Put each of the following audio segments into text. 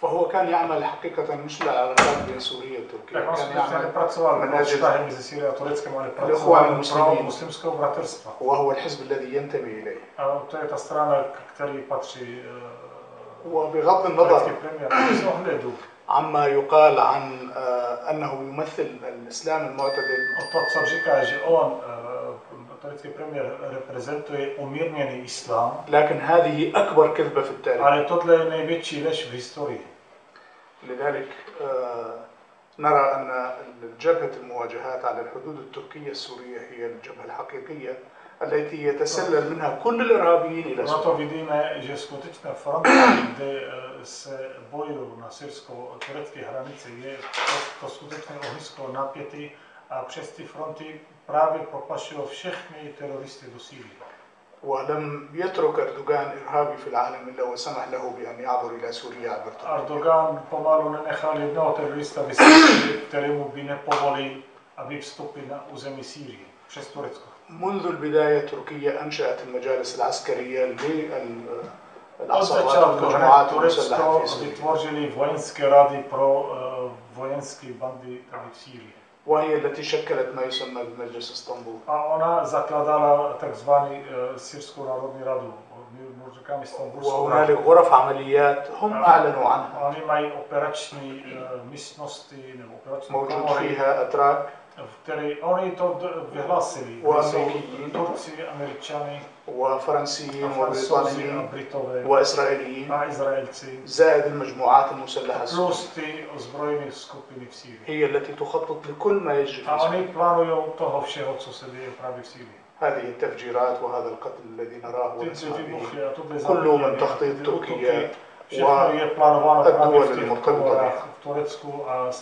فهو كان يعمل حقيقة مش للعلاقات بين سوريا وتركيا، كان يعمل من أجل الإخوان المسلمين، وهو الحزب الذي ينتمي إليه. وبغض النظر عما يقال عن أنه يمثل الإسلام المعتدل، لكن هذه أكبر كذبة في التاريخ. لذلك نرى أن جبهة المواجهات على الحدود التركية السورية هي الجبهة الحقيقية التي يتسلل منها كل الإرهابيين إلى سوريا. ولم يترك أردوغان إرهابي في العالم إلا وسمح له بأن يعبر إلى سوريا عبر تركيا. أردوغان pomalu nenechal jednoho terorista by Sýrii, ktorému by nepovolil, aby vstúpil na území Sýrie přes Turecko. منذ البداية تركيا أنشأت المجالس العسكرية للعصابات والمجموعات المسلحة في سوريا. vytvořili vojenské rady pro vojenské bandy tady v Sýrii. وهي التي شكلت ما يسمى بمجلس اسطنبول. A ona zakladala takzvaný Syrskou národní radu. وهنالك غرف عمليات هم أعلنوا عنها. Oni mají operační místnosti nebo operační موجود فيها أتراك. Oni to vyhlásili. Turci, Američani, وفرنسيين وبريطانيين وإسرائيليين زائد المجموعات المسلحة السورية هي التي تخطط لكل ما يجري في سوريا. هذه التفجيرات وهذا القتل الذي نراه ونسمع به كله من تخطيط تركيا والدول المرتبطة بها.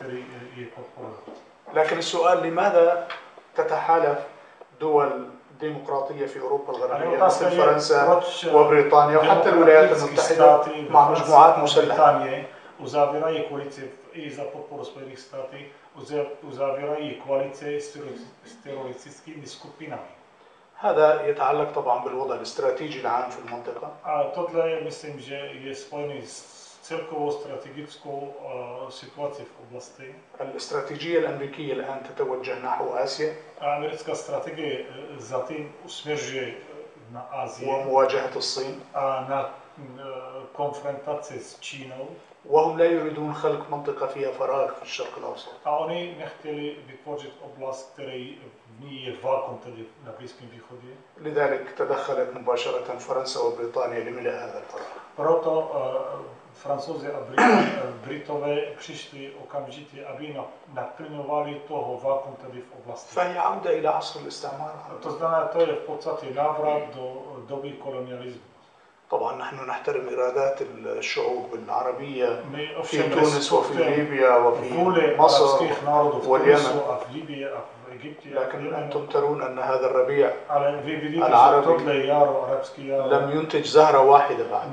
لكن السؤال لماذا تتحالف دول ديمقراطية في أوروبا الغربية مثل فرنسا وبريطانيا وحتى الولايات المتحدة مع مجموعات مسلحة؟ uzavírají koalice i za podporu Spojených států, uzavírají koalice s teroristickými skupinami. هذا يتعلق طبعا بالوضع الاستراتيجي العام في المنطقة. A tohle myslím, že je spojený s celkovou strategickou situací v oblasti. الاستراتيجية الأمريكية الآن تتوجه نحو آسيا. Americká strategie zatím směřuje na Asii. ومواجهة الصين. A na konfrontaci s Čínou. وهم لا يريدون خلق منطقة فيها فراغ في الشرق الأوسط. A oni nechtěli vytvořit oblast, který v ní je vakuum, tedy na Blízkém východě. لذلك تدخلت مباشرة فرنسا وبريطانيا لملء هذا الفراغ. Proto Francouzi a Britové přišli okamžitě, aby naplňovali toho vakuum tedy v oblasti. فهي عودة إلى عصر الاستعمار. To znamená, to je v podstatě návrat do doby kolonialismu. طبعا نحن نحترم إرادات الشعوب العربية في تونس وفي ليبيا وفي مصر واليمن، لكن أنتم ترون أن هذا الربيع العربي لم ينتج زهرة واحدة بعد،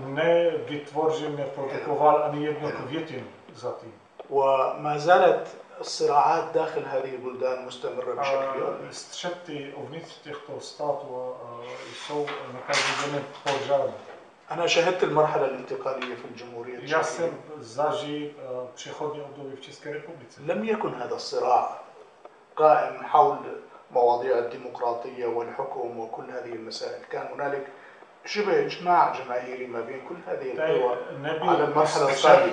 وما زالت الصراعات داخل هذه البلدان مستمرة بشكل يومي. أنا شاهدت المرحلة الانتقالية في الجمهورية التشيكية. لم يكن هذا الصراع قائم حول مواضيع الديمقراطية والحكم وكل هذه المسائل، كان هنالك شبه إجماع جماهيري ما بين كل هذه القوى على المرحلة القادمة.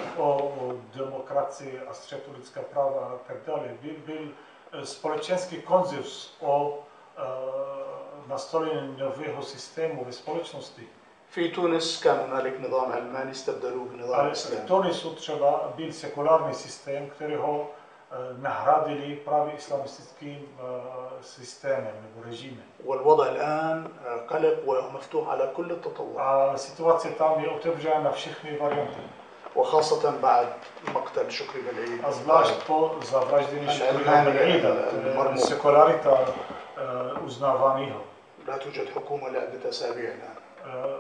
Společenský konsenzus o nastolení nového systému ve společnosti. في تونس كان هنالك نظام علماني استبدلوه بنظام إسلامي. V Tunisu třeba byl sekulární systém, kterého nahradili právě islamistickým systémem nebo režimem. والوضع الآن قلق ومفتوح على كل التطورات. A situace tam je otevřená na všechny varianty. وخاصة بعد مقتل شكري بالعيد. A zvlášť po zavraždění Šukry Bel'ída, sekularita uznávaného. لا توجد حكومة لعدة أسابيع الآن.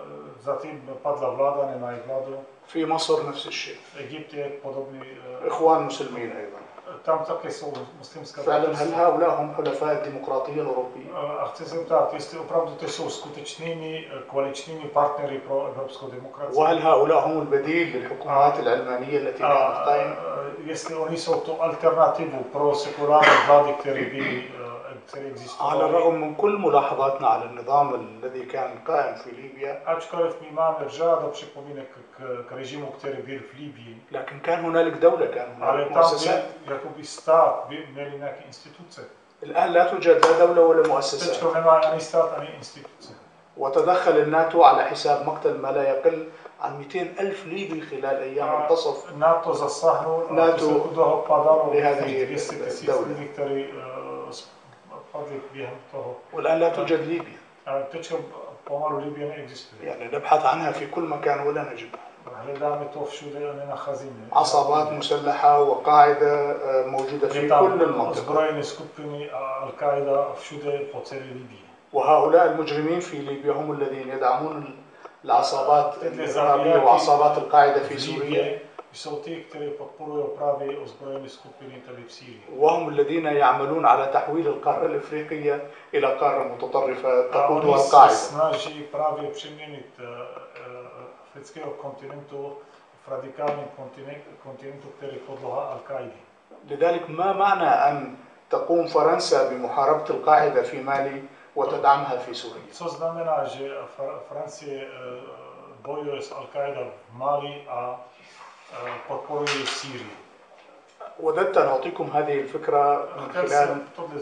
Zatim padla vlada, nema i vladu. في مصر نفس الشيء. Egipt je podobni. إخوان مسلمين أيضا. Tam také jsou muslimská. فعلا هل هؤلاء هم حلفاء الديمقراطية الأوروبية؟ A chci se ptát, jestli opravdu to jsou skutečnými koaličními partnery pro evropskou demokracii. وهل هؤلاء هم البديل للحكومات العلمانية التي كانت قائمة؟ Jestli oni jsou to alternativu pro sekulární vlády, které existovaly. على الرغم من كل ملاحظاتنا على النظام الذي كان قائم في ليبيا. Ačkoliv my máme řadu připomínek k režimu, který byl v Libii. لكن كان هنالك دولة، كان هنالك مؤسسات. jakoby stát by měli nějaké instituce. الآن لا توجد لا دولة ولا مؤسسات. Teď nemá ani stát, ani instituce. وتدخل الناتو على حساب مقتل ما لا يقل عن 200,000 ليبي خلال أيام منتصف NATO zasáhnul NATO toho padalo لهذه 200,000 lidí, kteří padli během toho. والآن لا توجد ليبيا. Teď pomalu Libye neexistuje. يعني نبحث عنها في كل مكان ولا نجدها. Hledáme to všude a nenacházíme. عصابات مسلحة وقاعدة موجودة في كل المنطقة. ozbrojené skupiny a Al-Qaida všude po celé Libii. وهؤلاء المجرمين في ليبيا هم الذين يدعمون العصابات الإرهابية وعصابات القاعدة في سوريا. Jsou ty, kteří podporují právě ozbrojené skupiny tady v Sýrii. وهم الذين يعملون على تحويل القارة الإفريقية إلى قارة متطرفة تقودها القاعدة. snaží právě přeměnit afrického kontinentu v radikálním kontinentu, který podléhá Al-Qaidě. لذلك ما معنى أن تقوم فرنسا بمحاربة القاعدة في مالي وتدعمها في سوريا؟ Co znamená, že Francie bojuje s Al-Qaida v Mali a podporuje Sýrii. وددت أن أعطيكم هذه الفكرة من خلال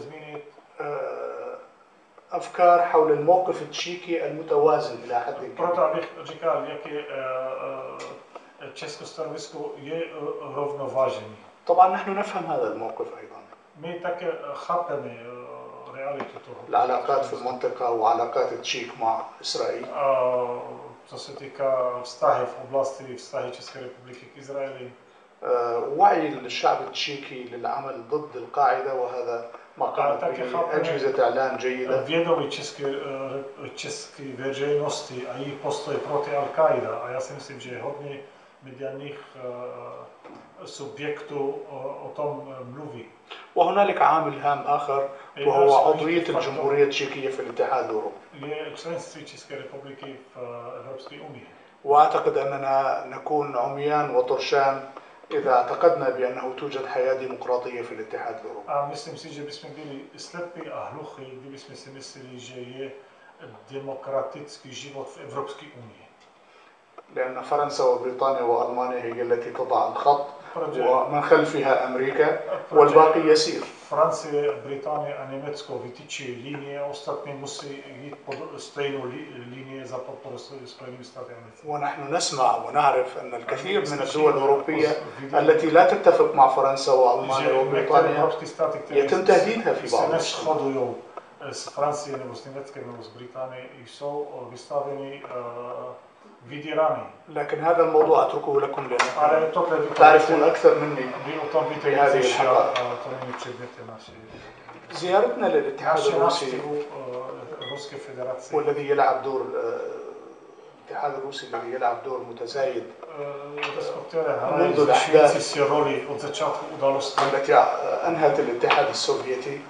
أفكار حول الموقف التشيكي المتوازن إلى حد كبير. Proto abych říkal, jaké české stanovisko je rovnovážené. طبعا نحن نفهم هذا الموقف أيضا. My také chápeme realitu toho. العلاقات في المنطقة وعلاقات التشيك مع إسرائيل. Co se týká vztahy v oblasti vztahy České republiky k Izraeli. وعي الشعب التشيكي للعمل ضد القاعدة وهذا ما قامت به أجهزة إعلام جيدة. Vědomí české veřejnosti a jejich postoj proti Al-Qaida a já si myslím, že hodně mediálních subjektů o tom mluví. وهنالك عامل هام آخر وهو عضوية الجمهورية التشيكية في الاتحاد الأوروبي. Je členství České republiky v Evropské unii. وأعتقد أننا نكون عميان وطرشان إذا اعتقدنا بأنه توجد حياة ديمقراطية في الاتحاد الأوروبي. A myslím si, že bychom byli slepí a hluchí, kdybychom si mysleli, že je demokratický život v Evropské unii. لأن فرنسا وبريطانيا وألمانيا هي التي تضع الخط ومن خلفها أمريكا والباقي يسير. Francie, Británie a Německo vytyčí linie a ostatní musí jít pod stejnou linie za podporu Spojenými státy americké. ونحن نسمع ونعرف أن الكثير من الدول الأوروبية التي لا تتفق مع فرنسا وألمانيا وبريطانيا يتم تهديدها في بعض الأحيان. z Francie nebo z Německa nebo z Británie jsou vystaveni vydíraní. لكن هذا الموضوع أتركه لكم لأنكم تعرفون أكثر مني في هذه الحقائق. زيارتنا للاتحاد الروسي والذي يلعب دور الاتحاد الروسي الذي يلعب دور متزايد منذ الأحداث التي أنهت الاتحاد السوفيتي.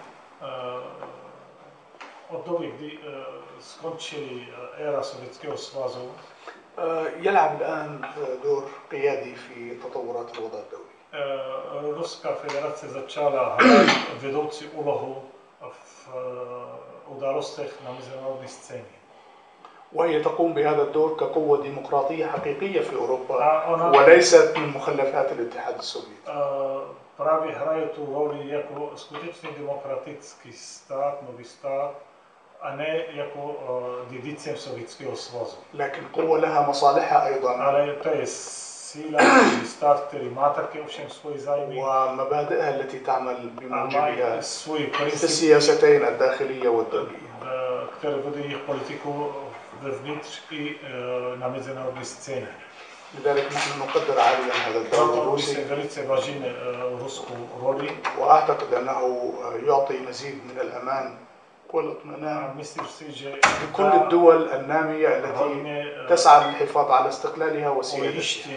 Od doby, kdy skončili éra Sovětského svazu, يلعب الآن دور قيادي في تطورات الوضع الدولي. Ruská federace začala hrát vedoucí úlohu v událostech na mezinárodní scéně. وهي تقوم بهذا الدور كقوة ديمقراطية حقيقية في أوروبا وليست من مخلفات الاتحاد السوفيتي. Právě hraje tu roli jako skutečný demokratický stát, nový stát, a ne jako dědicem Sovětského svazu. لكن قوة لها مصالحها أيضا. Ale to je síla, stát, který má také ovšem svoji zájmy. ومبادئها التي تعمل بموجبها في السياستين الداخلية والدولية. které vede jejich politiku vevnitř i na mezinárodní scéně. لذلك نحن نقدر عاليا هذا الدور الروسي. وأعتقد أنه يعطي مزيد من الأمان والاطمئنان بكل الدول النامية التي تسعى للحفاظ على استقلالها وسيادتها.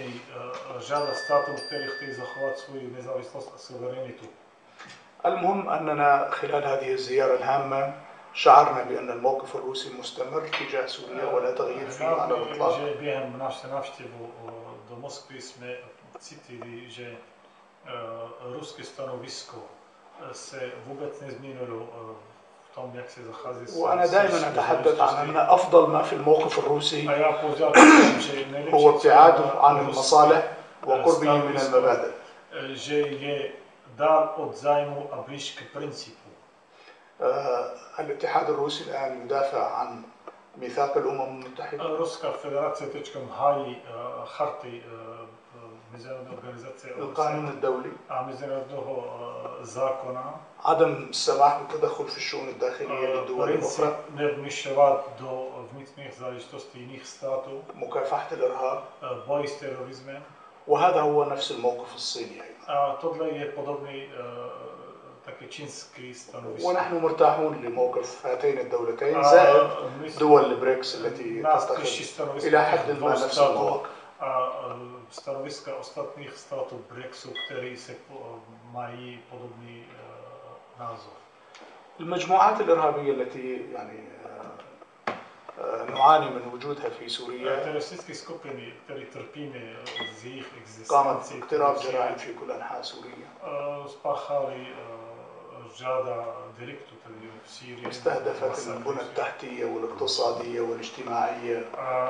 المهم أننا خلال هذه الزيارة الهامة شعرنا بأن الموقف الروسي مستمر تجاه سوريا ولا تغيير فيه على الإطلاق. وأنا دائما أتحدث عن أن أفضل ما في الموقف الروسي هو ابتعاده عن المصالح وقربه من المبادئ. الاتحاد الروسي الآن يدافع عن ميثاق الأمم المتحدة. القانون الدولي. عدم السماح بالتدخل في الشؤون الداخلية للدول الأخرى. مكافحة الإرهاب. وهذا هو نفس الموقف الصيني أيضا. ونحن مرتاحون لموقف هاتين الدولتين زائد دول البريكس التي تتخذ إلى حد ما نفس المواقف. Stanoviska ostatních států BRICSu, které se mají podobný názor. المجموعات الإرهابية التي يعني نعاني من وجودها في سوريا قامت باقتراف جرائم في كل أنحاء سوريا. استهدفت البنى التحتية والاقتصادية والاجتماعية.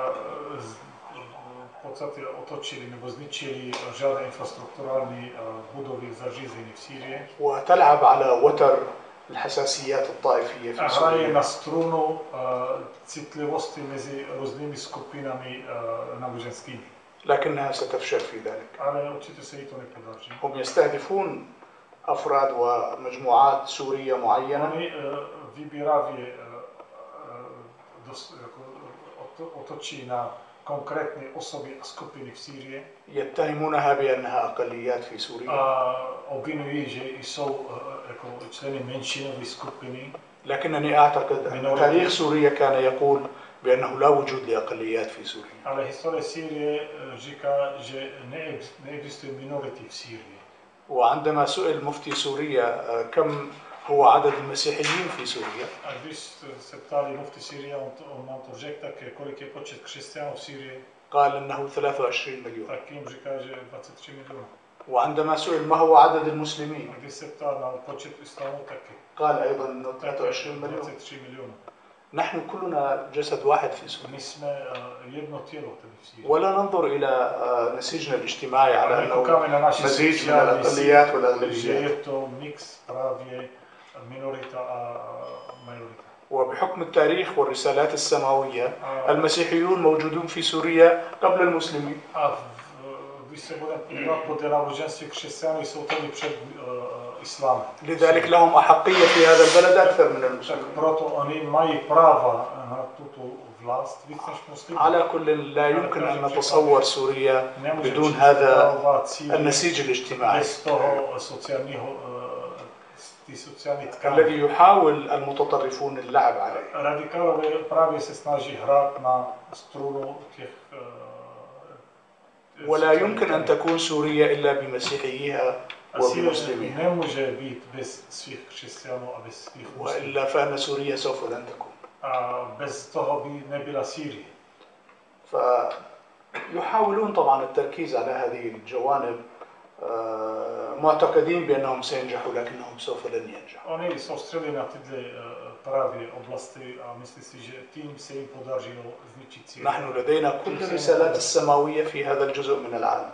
otočili nebo zničili žiadne infraštruktúrálne budovy zařízení v Sýrii. وتلعب على وتر الحساسيات الطائفية في سوريا. Na strunu citlivosti medzi rôznymi skupinami náboženskými. لكنها ستفشل في ذلك. Ale určite sa jej to nepodarí. هم يستهدفون أفراد ومجموعات سورية معينة. Oni vybíravie otočí na konkrétne osoby a skupiny v Sýrii. يتهمونها بأنها أقليات في سوريا. Obvinují, že jsou jako členy menšinové skupiny. لكنني أعتقد أن تاريخ سوريا كان يقول بأنه لا وجود لأقليات في سوريا. Ale história Sýrie říká, že neexistuje minority v Sýrii. وعندما سئل مفتي سوريا كم هو عدد المسيحيين في سوريا. قال إنه 23 مليون. وعندما سئل ما هو عدد المسلمين قال أيضا إنه 23 مليون. نحن كلنا جسد واحد في سوريا. ولا ننظر إلى نسيجنا الاجتماعي على أنه مزيج من الأقليات والأغلبيات. وبحكم التاريخ والرسالات السماوية المسيحيون موجودون في سوريا قبل المسلمين. لذلك لهم أحقية في هذا البلد أكثر من المسلمين. على كل لا يمكن أن نتصور سوريا بدون هذا النسيج الاجتماعي الذي يحاول المتطرفون اللعب عليه. ولا يمكن أن تكون سوريا إلا بمسيحييها وبمسلمين. وإلا فإن سوريا سوف لن تكون. فيحاولون طبعا التركيز على هذه الجوانب معتقدين بأنهم سينجحوا لكنهم سوف لن ينجحوا. نحن لدينا كل الرسالات السماوية في هذا الجزء من العالم.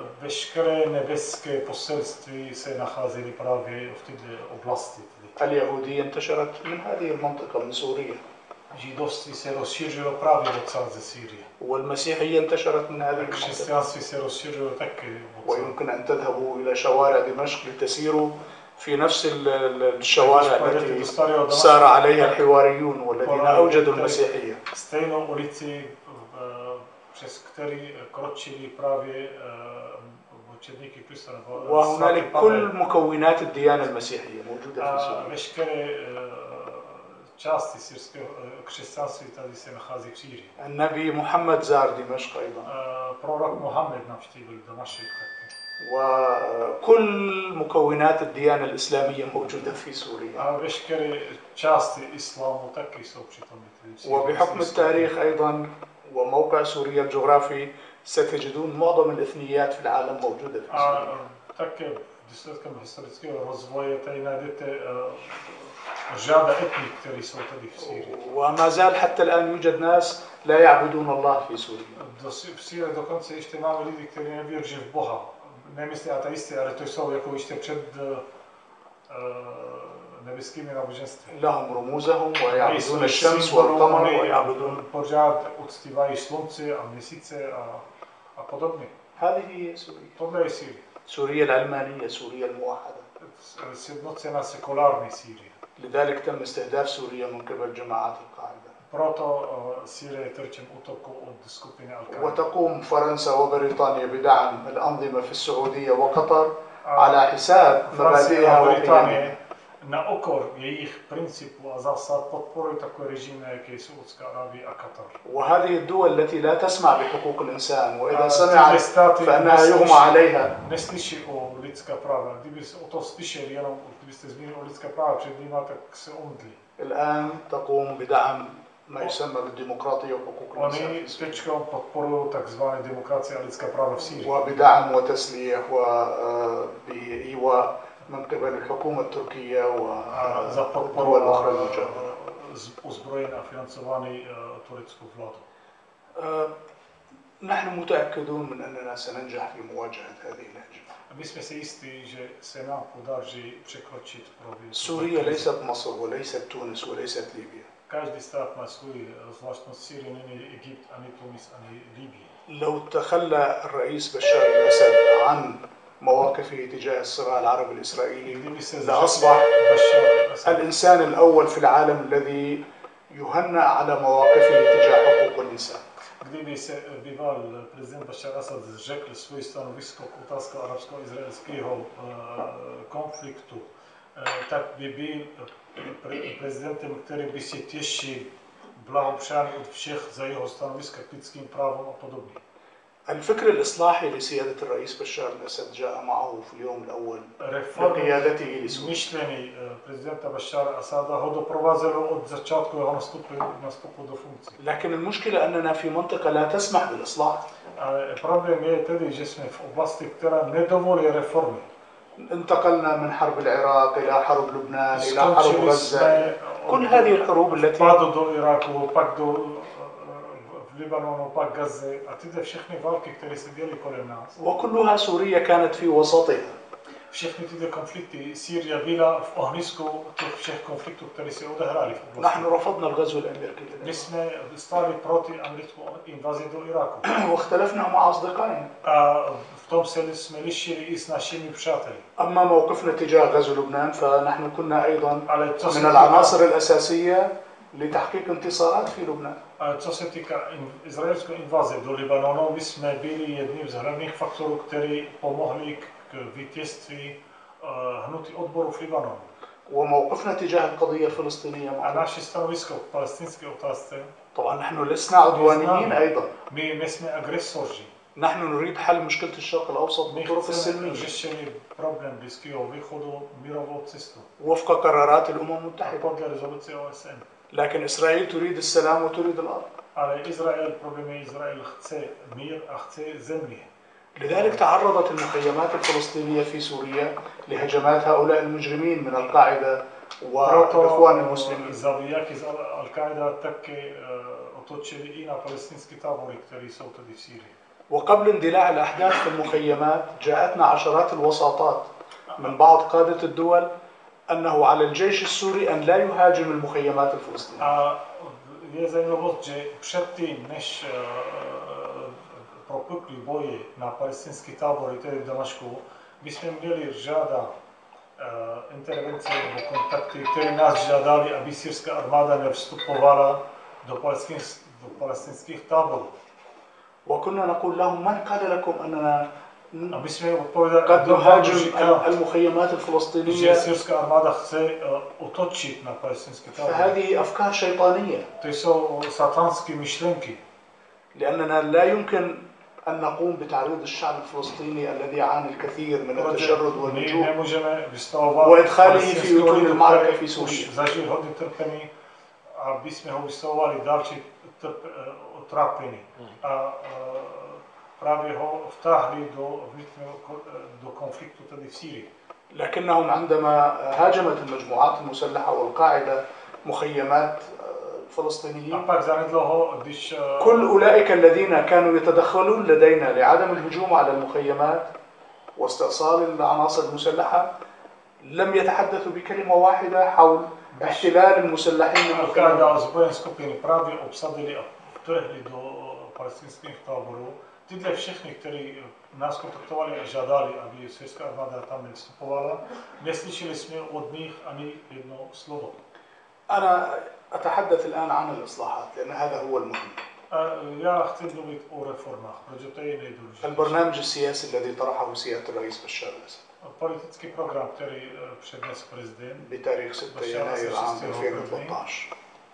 اليهودية انتشرت من هذه المنطقة من سوريا. Židovství se rozšířilo právě od Sýrie. والمسيحية انتشرت من هذه المنطقة. Křesťanství se rozšířilo taky. ويمكن أن تذهبوا إلى شوارع دمشق لتسيروا في نفس الشوارع التي سار عليها الحواريون والذين أوجدوا المسيحية. Stejnou ulici, přes který kročili právě učedníky Krista. وهنالك كل مكونات الديانة المسيحية موجودة في سوريا. části syrského křesťanství tady se nachází v Sýrii. النبي محمد زار دمشق أيضا. Prorok Mohamed navštívil Damašek také. وكل مكونات الديانة الإسلامية موجودة في سوريا. A veškeré části islámu taky jsou přítomny. وبحكم التاريخ أيضا وموقع سوريا الجغرافي ستجدون معظم الإثنيات في العالم موجودة في سوريا. také výsledkem historického rozvoje tady najdete řada etnik, které jsou tady v Sýrii. وما زال حتى الآن يوجد ناس لا يعبدون الله في سوريا. V Sýrii dokonce ještě máme lidi, kteří nevěří v Boha. Nemyslí ateisty, ale to jsou jako ještě před nebeskými náboženství. لهم رموزهم ويعبدون الشمس والقمر ويعبدون. Pořád uctívají slunce a měsíce a podobně. هذه هي سوريا. Tohle je Sýrie. سوريا العلمانية، سوريا الموحدة. Sjednocená sekulární Sýrie. لذلك تم استهداف سوريا من قبل جماعات القاعدة. Proto Sýrie je terčem útoku od skupiny Al-Qaida. وتقوم فرنسا وبريطانيا بدعم الأنظمة في السعودية وقطر على حساب مبادئها وقيمها. Na okor jejich principů a zásad podporují takové režimy, jako je Saudská Arábie a Katar. وهذه الدول التي لا تسمع بحقوق الإنسان وإذا سمعت فإنها يغمى عليها. Neslyší o lidská práva. Kdybyste o to slyšeli, jenom kdybyste zmínili o lidská práva před nimi, tak se omdlí. الآن تقوم بدعم ما يسمى بالديمقراطية وحقوق الإنسان. Oni teďka podporují takzvané demokracie a lidská práva v Sýrii. وبدعم وتسليح وبإيواء من قبل الحكومة التركية والدول الأخرى المجاورة. uzbrojen a financovaný tureckou vládou. نحن متأكدون من أننا سننجح في مواجهة هذه الهجمة. My jsme si jistí, že se nám podaří překročit provincie. سوريا ليست مصر وليست تونس وليست ليبيا. Každý stát má svůj zvláštnost. Sýrie není Egypt, ani Tunis, ani Libye. لو تخلى الرئيس بشار الأسد عن مواقفه تجاه الصراع العربي الإسرائيلي لأصبح الإنسان الأول في العالم الذي يهنأ على مواقفه تجاه حقوق الإنسان. Kdyby se býval prezident Bashar Assad řekl svoje stanovisko k otázce arabsko-izraelského konfliktu, tak by byl prezidentem, který by se těšil blahopřání od všech za jeho stanoviska k lidským právům a podobně. الفكر الإصلاحي لسيادة الرئيس بشار الأسد جاء معه في اليوم الأول بقيادته لسوريا. Myšlení prezidenta Bashara Asada ho doprovázelo od začátku jeho nastupu do funkce. لكن المشكلة أننا في منطقة لا تسمح بالإصلاح. Ale problém je tedy, že jsme v oblasti, která nedovolí reformy. انتقلنا من حرب العراق إلى حرب لبنان إلى حرب غزة. كل هذه الحروب التي padlo do Iráku, pak do Libanonu, pak Gazy a tyto všechny války, které se děly kolem nás. وكلها سوريا كانت في وسطها. Všechny tyto konflikty Sýrie byla v ohnisku těch všech konfliktů, které se odehrály v oblasti. نحن رفضنا الغزو الأمريكي. My jsme stáli proti americkou invazi do Iráku. واختلفنا مع أصدقائنا. A v tom se jsme lišili i s našimi přáteli. أما موقفنا تجاه غزو لبنان فنحن كنا أيضا من العناصر الأساسية لتحقيق انتصارات في لبنان. Ale co se týká izraelské invaze do Libanonu, my jsme byli jedním z hlavních faktorů, který pomohli k vítězství hnutí odboru v Libanonu. وموقفنا تجاه القضية الفلسطينية A naše stanovisko k palestinské otázce. طبعا نحن لسنا عدوانيين أيضا. My nejsme agresoři. نحن نريد حل مشكلة الشرق الأوسط بالطرق السلمية. řešení problém Blízkého východu mírovou cestou. وفق قرارات الأمم المتحدة. Podle rezoluce OSN. لكن إسرائيل تريد السلام وتريد الأرض. Ale Izrael, problém je, Izrael chce mír a chce země. لذلك تعرضت المخيمات الفلسطينية في سوريا لهجمات هؤلاء المجرمين من القاعدة والإخوان المسلمين. Zabijáky z Al-Qaida také otočili i na palestinské tábory, které jsou tady v Sýrii. وقبل اندلاع الأحداث في المخيمات جاءتنا عشرات الوساطات من بعض قادة الدول أنه على الجيش السوري أن لا يهاجم المخيمات الفلسطينية. A je zajímavost, že předtím, než propukly boje na palestinské tábory, tedy v Damašku, my jsme měli řada intervence nebo kontakty, které nás žádali, aby syrská armáda nevstupovala do palestinských táborů. وكنا نقول لهم من قال لكم أننا قد نهاجم المخيمات الفلسطينية. فهذه أفكار شيطانية. لأننا لا يمكن أن نقوم بتعريض الشعب الفلسطيني الذي يعاني الكثير من التشرد واللجوء وإدخاله في أطول المعركة في سوريا. لكنهم عندما هاجمت المجموعات المسلحة والقاعدة مخيمات الفلسطينيين، كل أولئك الذين كانوا يتدخلون لدينا لعدم الهجوم على المخيمات واستئصال العناصر المسلحة لم يتحدثوا بكلمة واحدة حول احتلال المسلحين من المخيمات. Tyhle všechny, kteří nás kontaktovali a žádali, aby syrská armáda tam nevystupovala, neslyšeli jsme od nich ani jedno slovo. أنا أتحدث الآن عن الإصلاحات لأن هذا هو المهم. Já chci mluvit o reformách, protože to je nejdůležitější. البرنامج السياسي الذي طرحه سيادة الرئيس بشار الأسد. Politický program, který přednesl prezident بتاريخ 6 يناير عام 2013.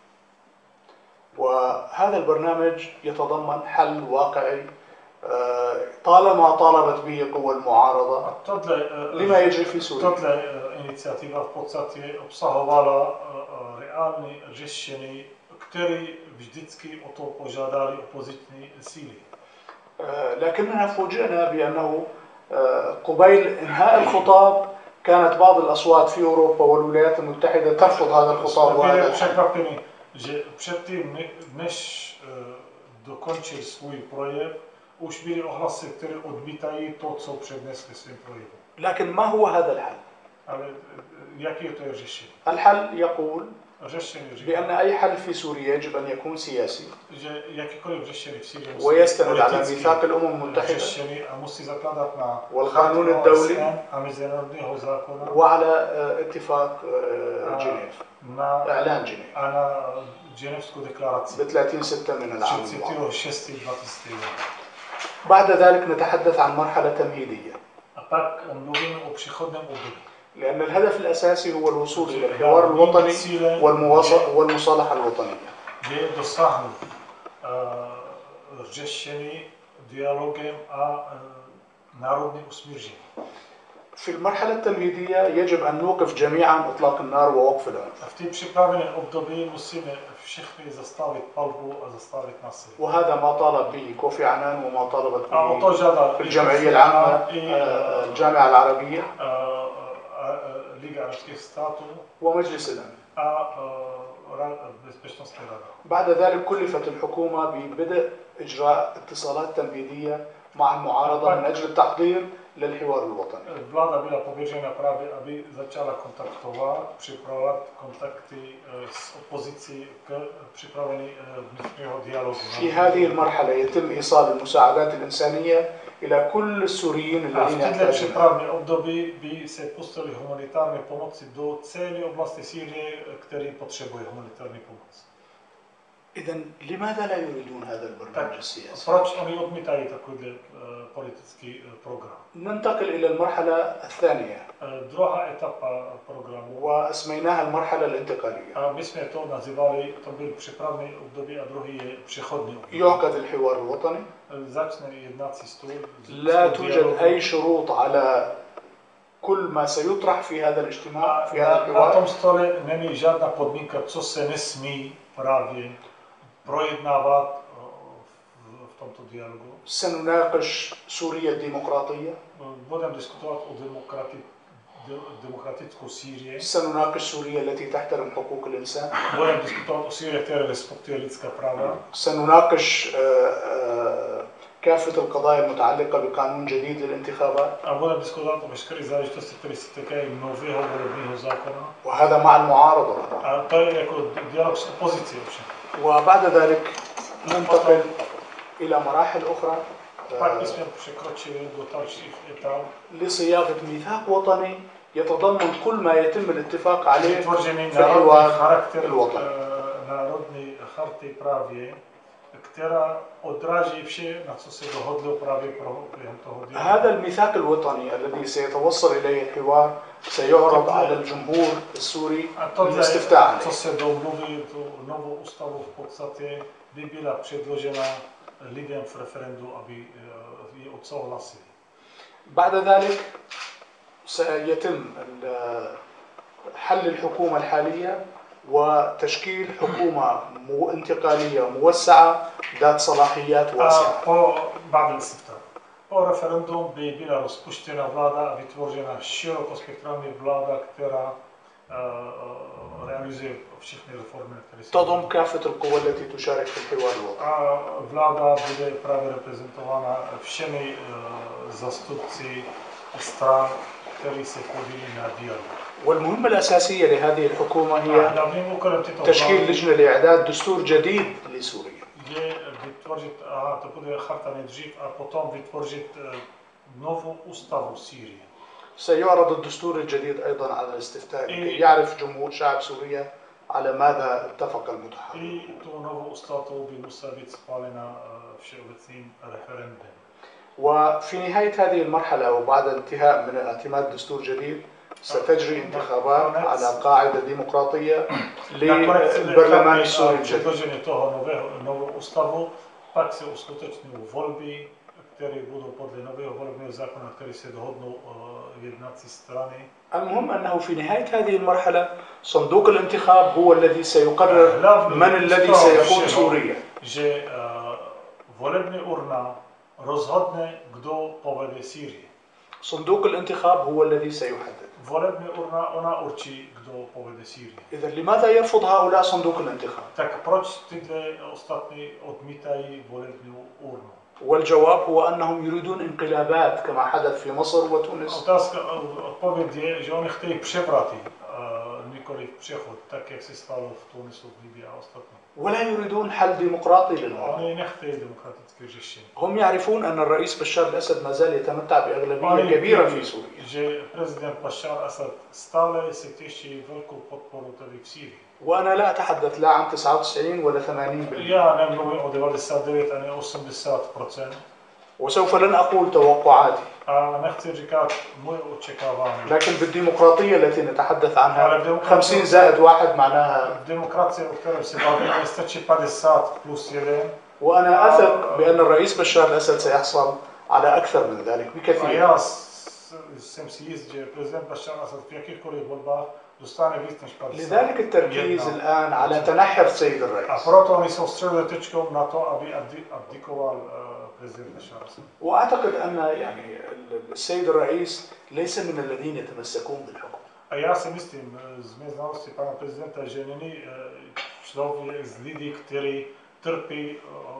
وهذا البرنامج يتضمن حل واقعي طالما طالبت به قوى المعارضة لما يجري في سوريا. Tato iniciativa v podstatě obsahovala reálné řešení, které vždycky o to požádali opoziční síly. لكننا فوجئنا بأنه قبيل إنهاء الخطاب كانت بعض الأصوات في أوروبا والولايات المتحدة ترفض هذا الخطاب وهذا الحل. že předtím, než dokončil svůj projev, už byly ohlasy, které odmítají to, co přednesli svým projevem. لكن ما هو هذا الحل؟ Ale jaký je to řešení? الحل يقول بأن أي حل في سوريا يجب أن يكون سياسي ويستند على ميثاق الأمم المتحدة والقانون الدولي وعلى اتفاق جنيف، إعلان جنيف ب 30/6 من العام الماضي. بعد ذلك نتحدث عن مرحلة تمهيدية، لأن الهدف الأساسي هو الوصول إلى الحوار الوطني والمصالحة الوطنية. في المرحلة التمهيدية يجب أن نوقف جميعا إطلاق النار ووقف العنف. وهذا ما طالب به كوفي عنان وما طالبت به الجمعية العامة الجامعة العربية ومجلس الأمن. بعد ذلك كلفت الحكومة ببدء إجراء اتصالات تنفيذية مع المعارضة من أجل التحضير للحوار الوطني. Vláda byla pověřena právě, aby začala kontaktovat, připravovat kontakty s opozicí k připravení vnitřního dialogu. في هذه المرحلة يتم إيصال المساعدات الإنسانية إلى كل السوريين الذين يحتاجون. právě období by se pustili humanitární pomoci do celé oblasti Sýrie, který potřebuje humanitární pomoc. إذن لماذا لا يريدون هذا البرنامج السياسي؟ proč oni odmítají takový politický program? ننتقل إلى المرحلة الثانية. druhá etapa programu. وأسميناها المرحلة الانتقالية. A my jsme to nazývali, to byl přepravný období a druhý je přechodný období. يعقد الحوار الوطني. začne jednací stůl. لا توجد أي شروط على كل ما سيطرح في هذا الاجتماع في هذا الحوار. Na tom stole není žádná podmínka, co se nesmí právě projednávat v tomto dialogu. سنناقش سوريا الديمقراطية. budeme diskutovat o demokratickou Sýrii. سنناقش سوريا التي تحترم حقوق الإنسان. budeme diskutovat o Sýrii, která respektuje lidská práva. سنناقش كافة القضايا المتعلقة بقانون جديد للانتخابات. a budeme diskutovat o veškerých záležitostech, které se týkají nového volebního zákona. وهذا مع المعارضة. a to je jako dialog s opozicí ovšem. وبعد ذلك ننتقل إلى مراحل أخرى لصياغة ميثاق وطني يتضمن كل ما يتم الاتفاق عليه في الحوار الوطني. która odrazi wše, na co se dohodlo prawie během toho dialogu. هذا الميثاق الوطني الذي سيتوصل إليه الحوار سيعرض على الجمهور السوري للاستفتاء عليه. Co se domluví, tu novou ústavu v podstatě by byla předložena lidem v referendu, aby ji odsouhlasili. بعد ذلك سيتم حل الحكومة الحالية وتشكيل حكومة انتقالية موسعة ذات صلاحيات واسعة. بعد الاستفتاء po referendum by byla rozpuštěna vláda a vytvořena širokospektrální vláda, která realizuje všechny reformy, které se تضم كافة القوى التي تشارك في الحوار الوطني. A vláda bude právě reprezentována všemi zástupci stran, který se podílí na dialogu. والمهمة الأساسية لهذه الحكومة هي تشكيل لجنة لإعداد دستور جديد لسوريا. Je vytvořit, to bude charta nejdřív, a potom vytvořit novou ústavu Sýrie. سيعرض الدستور الجديد أيضا على الاستفتاء لكي يعرف جمهور شعب سوريا على ماذا اتفق المتحالفون. I tu novou ústavu by musela být schválena všeobecným referendem. وفي نهاية هذه المرحلة وبعد انتهاء من اعتماد دستور جديد ستجري انتخابات على قاعدة ديمقراطية للبرلمان السوري الجديد. novou ústavu, pak se uskuteční volby, které budou podle nového volebního zákona, které se dohodnou jednací strany. المهم أنه في نهاية هذه المرحلة صندوق الانتخاب هو الذي سيقرر من الذي سيقود سوريا. Že volební urna rozhodne, kdo povede Sýrii. صندوق الانتخاب هو الذي سيحدد. Volební urna ona určí, kdo povede Sýrii. إذا لماذا يرفض هؤلاء صندوق الانتخاب؟ Tak proč tyhle ostatní odmítají volební urnu? والجواب هو أنهم يريدون انقلابات كما حدث في مصر وتونس. Odpověď je, že oni chtějí převraty, nikoli přechod, tak jak se stalo v Tunisu, v Libii a ostatní. ولا يريدون حل ديمقراطي للوضع. Oni nechtějí demokratické řešení. هم يعرفون أن الرئيس بشار الأسد ما زال يتمتع بأغلبية كبيرة في سوريا. Že prezident Bashar Assad stále se těší velkou podporu tady v Sýrii. وأنا لا أتحدث لا عن 99 ولا 80%. Já nemluvím o 99 ani 80%. وسوف لن أقول توقعاتي. A nechci říkat moje očekávání. لكن بالديمقراطية التي نتحدث عنها 50 زائد 1 معناها. الديمقراطية أكثر بسبب يستشي 50 بلس 1. وأنا أثق بأن الرئيس بشار الأسد سيحصل على أكثر من ذلك بكثير. jsem si jist, že prezident Bashar Assad v jakýchkoliv volbách dostane víc než 50. لذلك التركيز الآن على تنحر السيد الرئيس. A proto oni jsou středotečkou na to, aby abdikoval prezident Bashar Assad. وأعتقد أن يعني السيد الرئيس ليس من الذين يتمسكون بالحكم. A já si myslím z mé znalosti pana prezidenta, že není člověk z lidí, který trpí,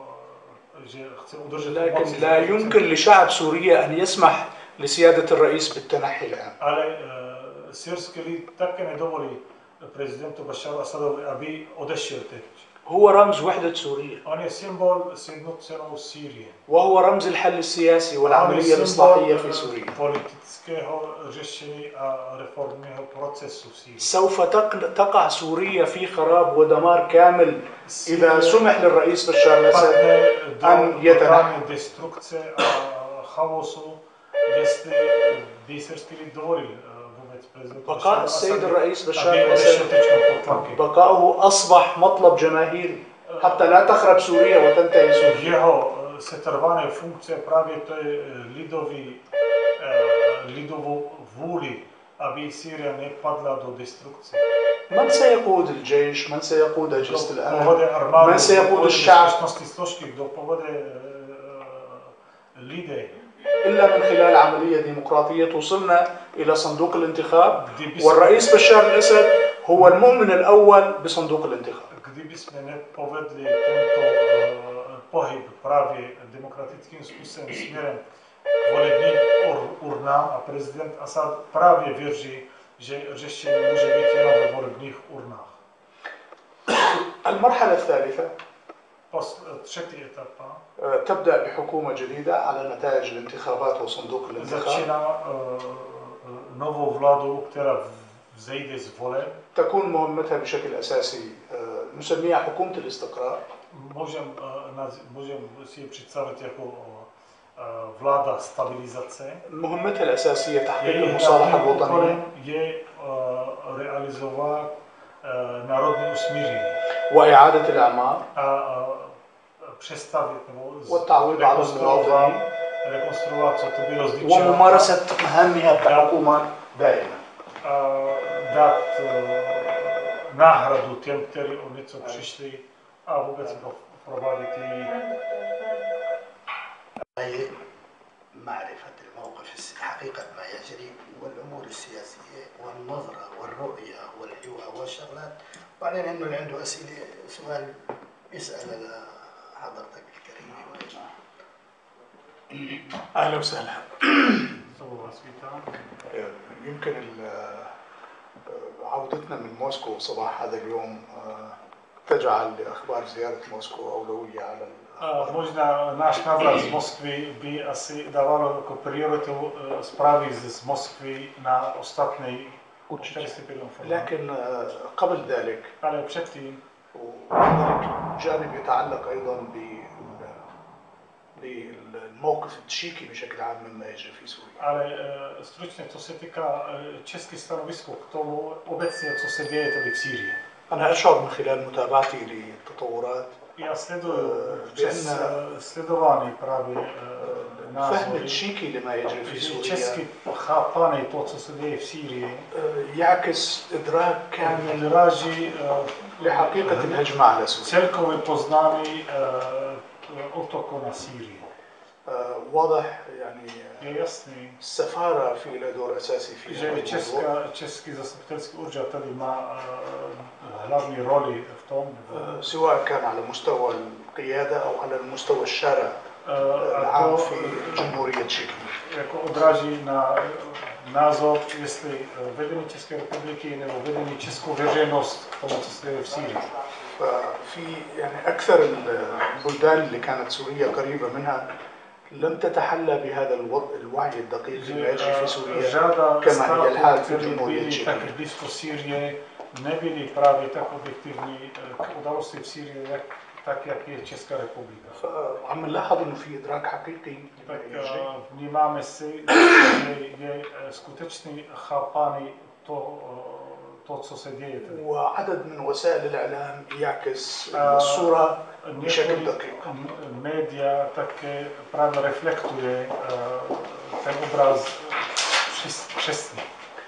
že chce udržet moc. لكن لا يمكن لشعب سوريا أن يسمح لسيادة الرئيس بالتنحي الآن. Ale syrský lid také nedovolí prezidentu Basharu Assadovi, aby odešel teď. هو رمز وحدة سوريا. On je symbol sjednocenou Sýrie. وهو رمز الحل السياسي والعملية الإصلاحية في سوريا. politického řešení a reformního procesu v Sýrii. سوف تقع سوريا في خراب ودمار كامل إذا سمح للرئيس بشار الأسد أن يتنحى. destrukce a chaosu, jestli by syrský lid dovolil vůbec prezidentu بقاء السيد الرئيس بشار الأسد بقاؤه أصبح مطلب جماهيري حتى لا تخرب سوريا وتنتهي سوريا. Jeho setrvané funkce právě to je lidovou vůli, aby Sýria nepadla do destrukce. من سيقود الجيش؟ من سيقود أجهزة الأمن؟ من سيقود الشعب؟ kdo povede lidé? إلا من خلال عملية ديمقراطية توصلنا إلى صندوق الانتخاب والرئيس بشار الأسد هو المؤمن الأول بصندوق الانتخاب. Kdyby jsme nepovedli tento pohyb právě demokratickým způsobem směrem k volebním urnám a prezident Assad právě věří, že řešení může být jenom ve volebních urnách. المرحلة الثالثة třetí etapa تبدأ بحكومة جديدة على نتائج الانتخابات وصندوق الانتخاب. začíná novou vládu, která vzejde z voleb. تكون مهمتها بشكل أساسي نسميها حكومة الاستقرار. Můžeme môžem si predstaviť ako vláda stabilizace. مهمتها الأساسية تحقيق المصالحة الوطنية realizovat národní usmíření. وإعادة الإعمار přestavit nebo والتعويض على المواطنين rekonstruovat, co to bylo zničeno. وممارسة مهامها كحكومة دائمة. Dát náhradu těm, kteří o něco přišli a vůbec provádět její. معرفة الموقف حقيقة ما يجري والأمور السياسية والنظرة والرؤية والحوار والشغلات. بعدين إنه اللي عنده أسئلة سؤال يسأل حضرتك الكريمة. أهلا وسهلا. يمكن عودتنا من موسكو صباح هذا اليوم تجعل لأخبار زيارة موسكو أولوية على Možná náš návrat z Moskvy by asi dávalo jako prioritu zprávy z Moskvy na ostatní لكن قبل ذلك ale předtím جانب يتعلق أيضا بالموقف التشيكي بشكل عام مما يجري في سوريا. Ale stručně, co se týká české stanovisko k tomu obecně, co se děje tady v Sýrii. أنا أشعر من خلال متابعتي للتطورات Já sleduju přes sledování právě فهم التشيكي لما يجري في سوريا česky chápaný to, co se děje v Sýrii, يعكس إدراك كامل odráží لحقيقة الهجمة على سوريا. celkově poznání útoku na Sýrii. واضح يعني Je jasný, السفارة في لها دور أساسي في že český zastupitelský úřad tady má hlavní roli v tom. سواء كان على مستوى القيادة أو على المستوى الشارع العام في جمهورية تشيكيا. Jako odráží na názor, jestli vedení České republiky nebo vedení českou veřejnost k tomu, co se děje v Sýrii. في يعني أكثر البلدان اللي كانت سوريا قريبة منها لم تتحلى بهذا الوعي الدقيق لما يجري في سوريا كما هي الحال في جمهورية تشيكيا. nebyli právě tak objektivní k udalosti v Sýrii, tak jak je Česká republika. عم نلاحظ إنه في إدراك حقيقي. Vnímáme si, že je skutečný chápání to, co se děje. وعدد من وسائل الإعلام يعكس الصورة بشكل دقيق. Média také právě reflektuje ten obraz přesně.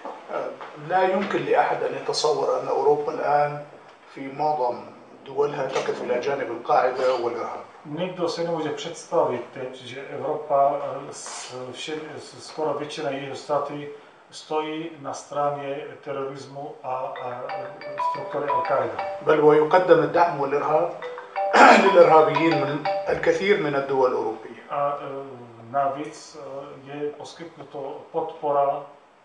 لا يمكن لأحد أن يتصور أن أوروبا الآن في معظم دولها تقف إلى جانب القاعدة والإرهاب. Nikdo se nemůže představit teď, že Evropa skoro většina jeho států stojí na straně terorismu a struktury Al-Qaida. بل ويقدم الدعم والإرهاب للإرهابيين من الكثير من الدول الأوروبية. A navíc je poskytnuto podpora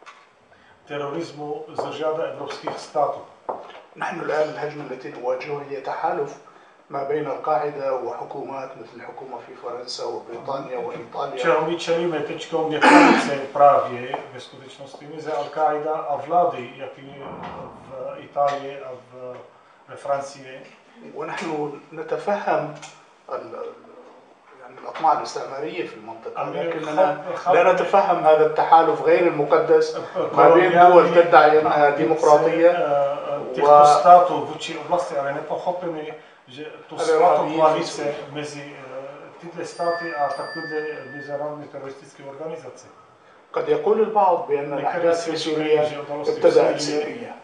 terorismu z řady evropských států. نحن الآن الهجمة التي نواجهها هي تحالف ما بين القاعدة وحكومات مثل الحكومة في فرنسا وبريطانيا وإيطاليا. Čeho my čelíme teď je koalice právě ve skutečnosti mezi Al-Qaida a vlády, jak je v Itálii a ve Francii. ونحن نتفهم الأطماع الاستعمارية في المنطقة، لكننا لا نتفهم هذا التحالف غير المقدس ما بين دول تدعي أنها ديمقراطية těchto států vůči oblasti, ale nepochopíme, že tu státu koalice mezi tyhle státy a takové mezinárodní teroristické organizace. قد يقول البعض بأن الأحداث في سوريا ابتدأت سلمية.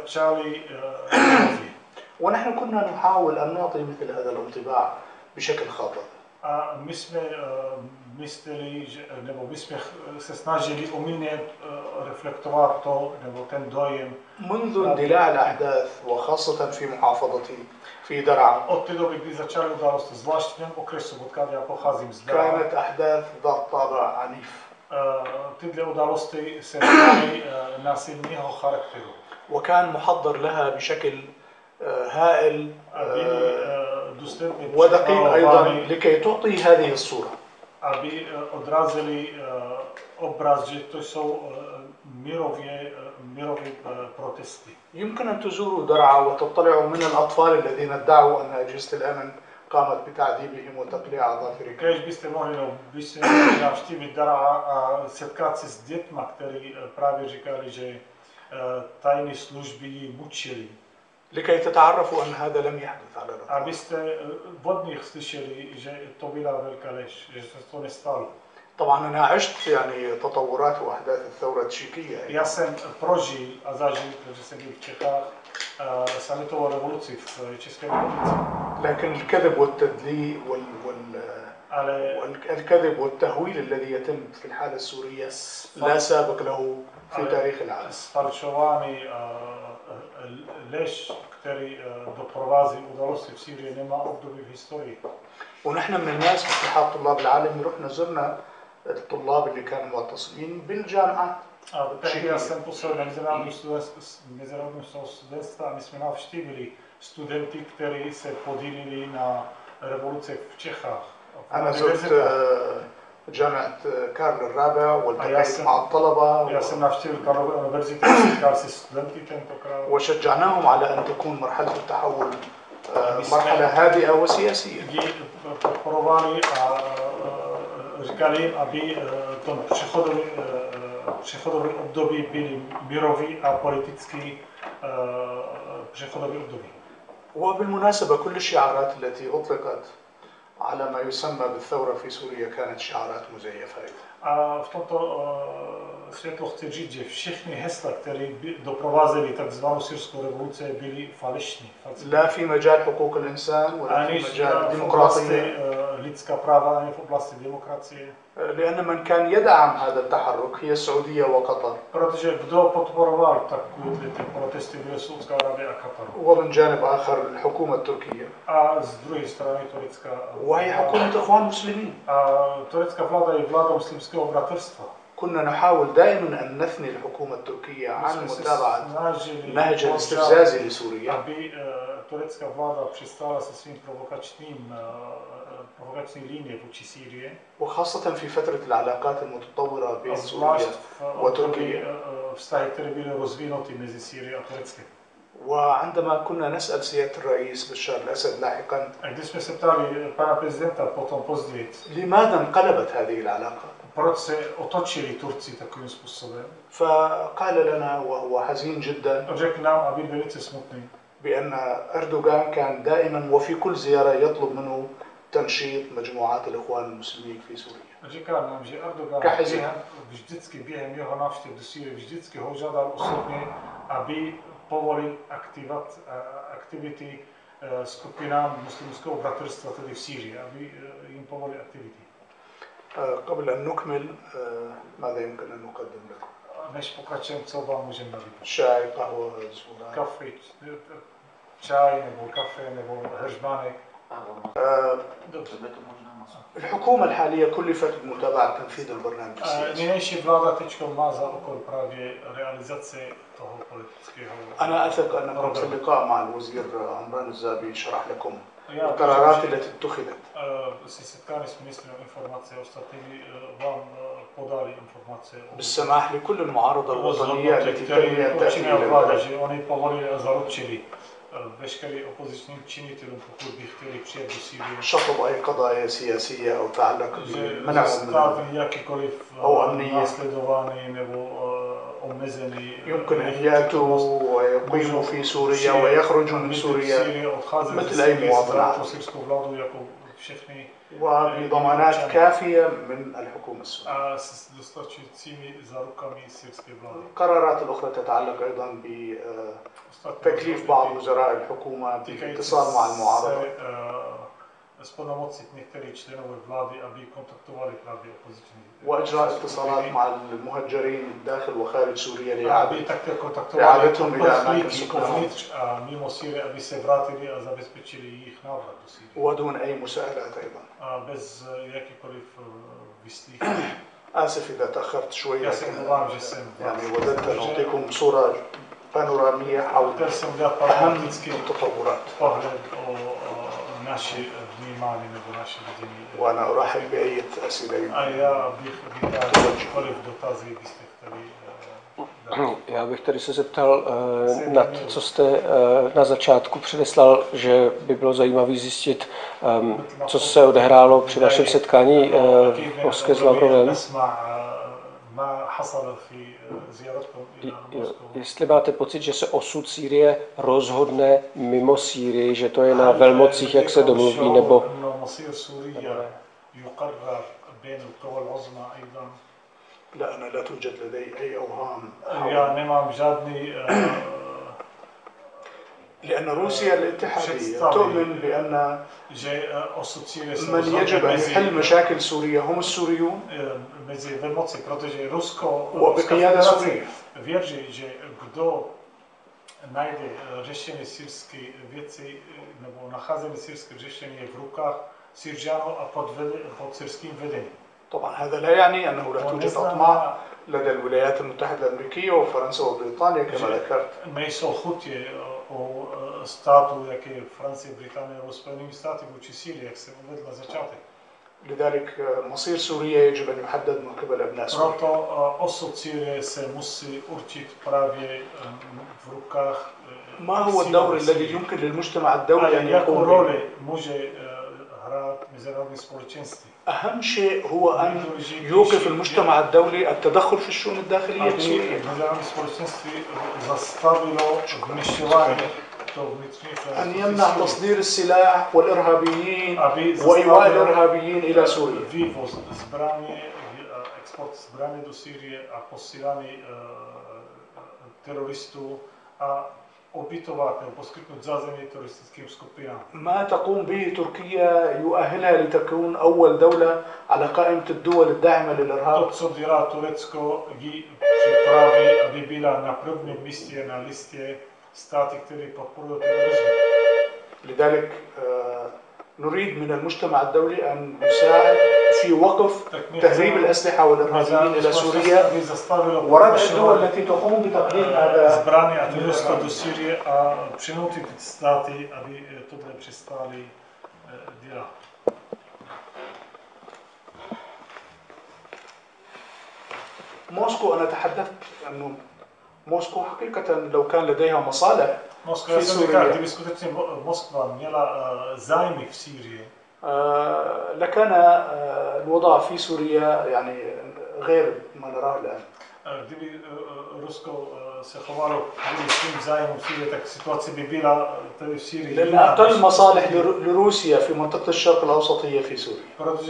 ونحن كنا نحاول أن نعطي مثل هذا الانطباع بشكل خاطئ. A my jsme mysleli, nebo my jsme se snažili umírně reflektovat to, nebo ten dojem. منذ اندلاع الأحداث وخاصة في محافظتي في درعا. Od té doby, kdy začaly události, zvlášť v mém okresu, odkud já pocházím z Dar'a. كانت أحداث ذات طابع عنيف. Tyhle události se staly násilného charakteru. وكان محضر لها بشكل هائل ودقيق أيضا لكي تعطي هذه الصورة. Aby odrazili obraz, že to jsou mírové protesty. يمكن أن تزوروا درعا وتطلعوا من الأطفال الذين ادعوا أن أجهزة الأمن قامت بتعذيبهم وتقليع أظافرهم. Kež byste mohli, byste mohli navštívit Daraa a setkat se s dětma, kteří právě říkali, že tajné služby ji mučili. لكي تتعرفوا أن هذا لم يحدث على الإطلاق. Abyste od nich slyšeli, že to byla velká lež, že se to nestalo. طبعا أنا عشت يعني تطورات وأحداث الثورة التشيكية. Já jsem prožil a zažil, protože jsem byl v Čechách, sametovou revoluci v České republice. لكن الكذب والتدليل والكذب والتهويل الذي يتم في الحالة السورية لا سابق له في تاريخ العالم. Sfalšovaný lež, který doprovází události v Sýrii, nemá období v historii. ونحن من الناس في اتحاد طلاب العالم رحنا زرنا الطلاب اللي كانوا معتصمين بالجامعة. Takže já jsem působil na mezinárodním studentstvu a my jsme navštívili studenty, kteří se podíleli na revoluci v Čechách. أنا زرت جامعة كارل الرابع والتقيت مع الطلبة. Já jsem navštívil Karlovu univerzitu a setkal se studenty tentokrát. وشجعناهم على أن تكون مرحلة التحول مرحلة هادئة وسياسية. Podporovali a říkali jim, aby to přechodové období byly mírový a politický přechodové období. وبالمناسبة كل الشعارات التي أطلقت على ما يسمى بالثورة في سوريا كانت شعارات مزيفة. A v tomto světlu chci říct, že všechny hesla, které doprovázely takzvanou syrskou revoluci, byly falešní. لا في مجال حقوق الإنسان ولا في مجال الديمقراطية. lidská práva ani v oblasti demokracie. لأن من كان يدعم هذا التحرك هي السعودية وقطر. Protože kdo podporoval takové ty protesty byly Saudská Arábie a Katar. ومن جانب آخر الحكومة التركية. A z druhé strany turecká. وهي حكومة إخوان مسلمين. A turecká vláda je vláda muslimského bratrstva. كنا نحاول دائما أن نثني الحكومة التركية عن متابعة نهج الاستفزاز لسوريا. Aby turecká vláda přestala se svým provokační linie vůči Sýrii. وخاصة في فترة العلاقات المتطورة بين سوريا وتركيا. Vztahy, které byly rozvinuty mezi Sýrií a Tureckem. وعندما كنا نسأل سيادة الرئيس بشار الأسد لاحقا Když jsme se ptali pana prezidenta potom později, لماذا انقلبت هذه العلاقة؟ proč se otočili Turci takovým způsobem? فقال لنا وهو حزين جدا Řekl nám a byl velice smutný, بأن أردوغان كان دائما وفي كل زيارة يطلب منه تنشيط مجموعات الإخوان المسلمين في سوريا. Říká nám, že Erdogan vždycky během jeho návštěv do Sýrie vždycky ho žádal osobně, aby povolil aktivity skupinám muslimského bratrstva tedy v Sýrii, aby jim povolil aktivity. قبل أن نكمل ماذا يمكن أن نقدم لكم؟ Než pokračujeme, co vám můžeme nabídnout? شاي قهوة زولان Kafe, čaj nebo kafe nebo hržbánek. الحكومة الحالية كلفت بمتابعة تنفيذ البرنامج السياسي. Nynější vláda teď má za úkol právě realizaci toho politického. أنا أثق أنكم في اللقاء مع الوزير عمران الزابي شرح لكم القرارات التي اتخذت. Si setkání s ministrem informace ostatními vám podali informace بالسماح لكل المعارضة الوطنية التي تأتي إلى vláda, البلد. že oni povolili a zaručili veškerý opozičním činitelům, pokud by chtěli přijet do Sýrie, شطب أي قضايا سياسية أو تعلق بمنع stát jakýkoliv أو أمنية následovaný nebo omezený. يمكن أن يأتوا ويقيموا في سوريا ويخرجوا من سوريا مثل أي مواطن وبضمانات كافية من الحكومة السورية. القرارات الأخرى تتعلق أيضا بتكليف بعض وزراء الحكومة بالاتصال مع المعارضة. Splnomocnit některých členů vlády, aby kontaktovali právě opoziční. وإجراء اتصالات مع المهجرين داخل وخارج سوريا aby také kontaktovali uprchlíky uvnitř a mimo Sýrie, aby se vrátili a zabezpečili jejich návrat do Sýrie. ودون أي مساءلات أيضا. A bez jakýkoliv vyslýchů. آسف إذا تأخرت شوي. Já se omlouvám, že jsem يعني وددت أن أعطيكم صورة بانورامية حول أهم التطورات. naše vnímání nebo naše vidění. وأنا أرحب بأي أسئلة. A já bych vítral jakékoliv dotazy, byste chtěli dát. Já bych tady se zeptal na to, co jste na začátku předeslal, že by bylo zajímavé zjistit, co se odehrálo při vašem setkání v Moskvě s Lavrovem. Jestli máte pocit, že se osud Sýrie rozhodne mimo Sýrii, že to je na velmocích, jak se domluví, nebo... لا أنا لا توجد لدي أي أوهام. Ja nemám žádný لأن روسيا الاتحادية تؤمن بأن من يجب أن يحل مشاكل سوريا هم السوريون وبقيادة سورية. Wierzy, że kto znajdzie rozwiązanie syrskie wieci, nebo nacházení syrské řešení w rukach Syrzanów, a pod syrskim wiedzeniem. طبعا هذا لا يعني أنه لا توجد أطماع لدى الولايات المتحدة الأمريكية وفرنسا وبريطانيا كما ذكرت. Nejsou chutě o státu, jak je Francie, Británie nebo Spojenými státy vůči Sýrii, jak jsem uvedl na začátek. لذلك مصير سوريا يجب أن يحدد من قبل أبناء سوريا. Proto osud Sýrie se musí určit právě v rukách. ما هو الدور الذي يمكن للمجتمع الدولي أن يقوم به؟ أهم شيء هو أن يوقف المجتمع الدولي التدخل في الشؤون الداخلية. أن يمنع تصدير السلاح والإرهابيين وإيواء الإرهابيين إلى سوريا. ما تقوم به تركيا يؤهلها لتكون أول دولة على قائمة الدول الداعمة للإرهاب. لذلك نريد من المجتمع الدولي أن يساعد في وقف تهريب الأسلحة والإرهابيين إلى سوريا وردع الدول التي تقوم بتقديم هذا. موسكو أنا تحدثت أنه موسكو حقيقة لو كان لديها مصالح في سوريا لكان الوضع في سوريا يعني غير ما نراه الآن. لأن أقل مصالح لروسيا في منطقة الشرق الأوسط هي في سوريا.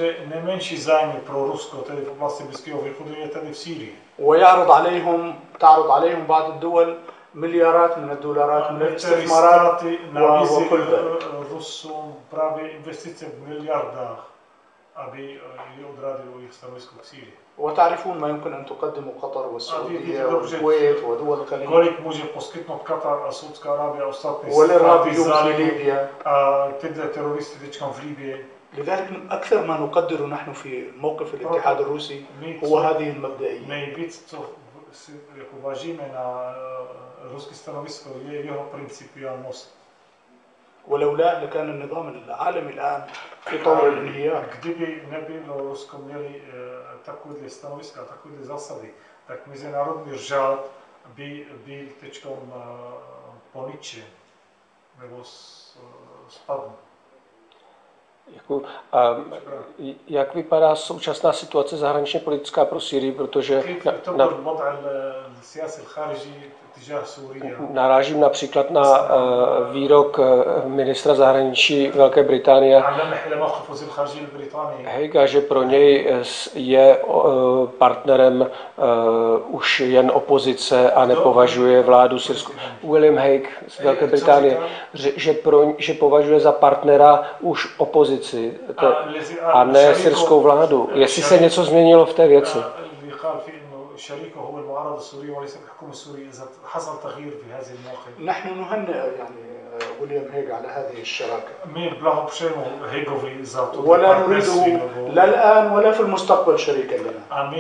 تعرض عليهم بعض الدول مليارات من الدولارات من الاستثمارات وكل ذلك. وتعرفون ما يمكن أن تقدمه قطر والسعودية والكويت ودول الخليج والإرهابيون في ليبيا. لذلك أكثر ما نقدر نحن في موقف الاتحاد الروسي هو هذه المبدئية. ولولا لكان النظام العالمي الآن في طور الانهيار. Kdyby nebylo Rusko měli takovýhle stanoviska, takovýhle zásady, tak mezinárodní řád by byl teďkom poničen nebo spadl. Jak vypadá současná situace zahraničně politická pro Sýrii, protože narážím například na výrok ministra zahraničí Velké Británie Hagea, že pro něj je partnerem už jen opozice a nepovažuje vládu syrskou. William Hague z Velké Británie, že považuje za partnera už opozici a ne syrskou vládu. Jestli se něco změnilo v té věci? شريكه هو المعارضة السورية وليس الحكومة السورية. إذا حصل تغيير في هذه المواقف نحن نهنئ يعني ويليام هيج على هذه الشراكة ولا نريده لا الآن ولا في المستقبل شريكا لنا.